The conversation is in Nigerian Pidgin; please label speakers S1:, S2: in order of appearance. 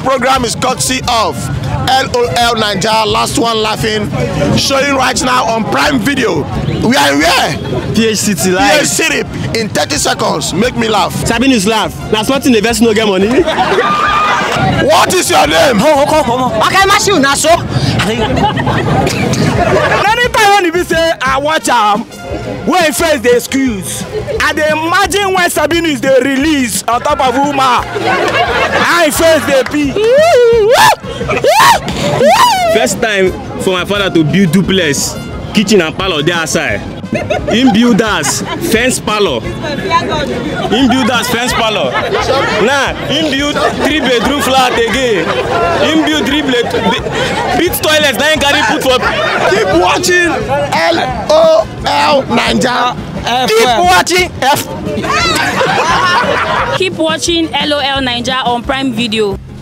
S1: program is courtesy of LOL Naija, last one laughing, showing right now on Prime Video. We are in where?
S2: PH City live.
S1: PH City in 30 seconds. Make me laugh.
S2: Sabinus laugh. Now something the best no get money.
S1: What is your name?
S3: Okay, Matthew, now so.
S4: Anytime when you say I watch when first the excuse, and they imagine when Sabinus they release on top of Uma, I first they pee.
S2: First time for my father to build duplex, kitchen and parlor there outside. Him build us fence parlor. Him build us fence parlor. Nah, him build 3-bedroom flat again. Him build 3-bedroom big toilets. Now he carry put for.
S1: Keep watching LOL Naija.
S4: Keep watching
S5: Keep watching LOL Naija on Prime Video.